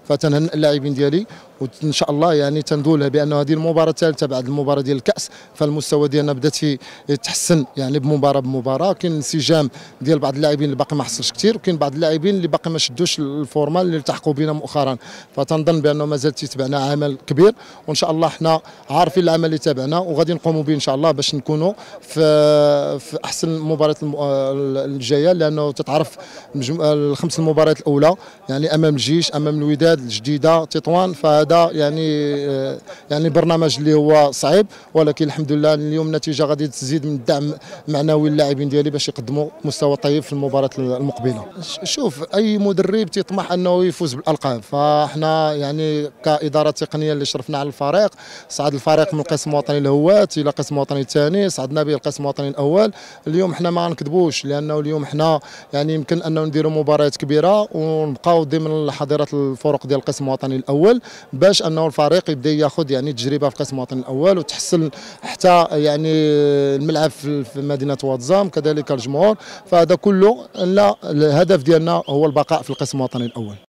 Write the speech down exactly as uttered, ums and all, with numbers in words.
فتنهنئ اللاعبين ديالي وان شاء الله يعني تندولها بان هذه المباراه الثالثه بعد المباراه ديال الكاس، فالمستوى ديالنا بدات يتحسن يعني بمباراه بمباراه. كاين انسجام ديال بعض اللاعبين اللي باقي ما حصلش كثير، وكاين بعض اللاعبين اللي باقي ما شدوش الفورمه اللي التحقوا بنا مؤخرا، فتنظن بانه مازال تيتبعنا عمل كبير، وان شاء الله حنا عارفين العمل اللي تابعنا وغادي نقوموا به ان شاء الله باش نكونوا في في احسن المباريات الجايه، لانه تتعرف الخمس المباريات الاولى يعني امام الجيش، امام الوداد، الجديده، تطوان، فهذا يعني يعني برنامج اللي هو صعيب، ولكن الحمد لله اليوم النتيجه غادي تزيد من الدعم المعنوي للاعبين ديالي باش يقدموا مستوى طيب في المباراه المقبله. شوف، اي مدرب تيطمح انه يفوز بالالقاب، فاحنا يعني كاداره تقنيه اللي شرفنا على الفريق، صعد الفريق من القسم الوطني الهوات الى القسم الوطني الثاني، صعدنا به القسم الوطني الاول. اليوم حنا ما غنكذبوش، لانه اليوم حنا يعني يمكن انه نديروا مباريات كبيره ونبقاو ضمن حظيره الفرق ديال القسم الوطني الاول، باش انه الفريق يبدا ياخذ يعني تجربه في القسم الوطني الاول وتحسن حتى يعني الملعب في مدينه واتزام، كذلك الجمهور. فهذا كله لا، الهدف ديالنا هو البقاء في القسم الوطني الاول.